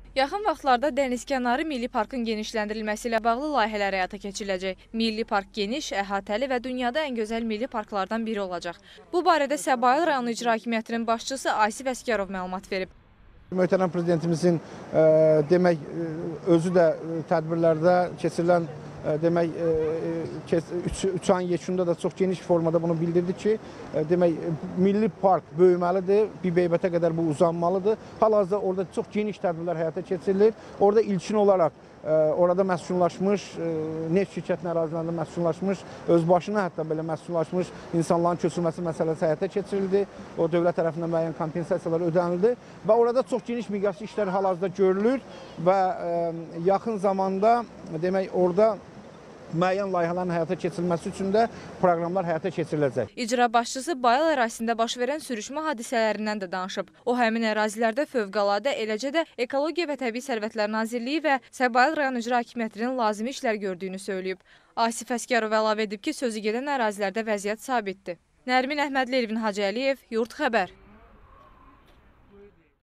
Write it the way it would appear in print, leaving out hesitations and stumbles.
Yaxın vaxtlarda dənizkənarı Milli Parkın genişləndirilməsi ilə bağlı layihələr həyata keçiriləcək. Milli Park geniş, əhatəli və dünyada ən gözəl milli parklardan biri olacaq. Bu barədə Səbail rayonu İcra Hakimiyyətinin başçısı Asif Əsgərov məlumat verib. Möhtərəm prezidentimizin demək özü də tədbirlərdə keçirilən demək 3 ayın yekununda da çox geniş formada bunu bildirdi ki, demək Milli Park böyüməlidir, bir beybətə qədər bu uzanmalıdır. Hal-hazırda orada çox geniş tədbirlər həyata keçirilir. Orada ilkin olaraq orada məskunlaşmış, neft şirkətinin ərazilərində məskunlaşmış, özbaşına hətta belə məskunlaşmış insanların köçürülməsi məsələsi həyata keçirildi. O dövlət tərəfindən müəyyən kompensasiyalar ödənildi və orada çox geniş miqyaslı işlər hal-hazırda görülür və yaxın zamanda demək orada müəyyən layihələrin həyata keçirilməsi üçün də proqramlar həyata keçiriləcək. İcra başçısı Bayıl ərazisində baş verən sürüşmə hadisələrindən də danışıb. O, həmin ərazilərdə fövqəladə, eləcə də Ekologiya və Təbii Sərvətlər Nazirliyi və Səbail rayon İcra Hakimiyyətinin lazımi işlər gördüyünü söyləyib. Asif Əsgərov əlavə edib ki, sözü gedən ərazilərdə vəziyyət sabitdir. Nərmin Əhmədli, Elvin Hacıəliyev, Yurt Xəbər.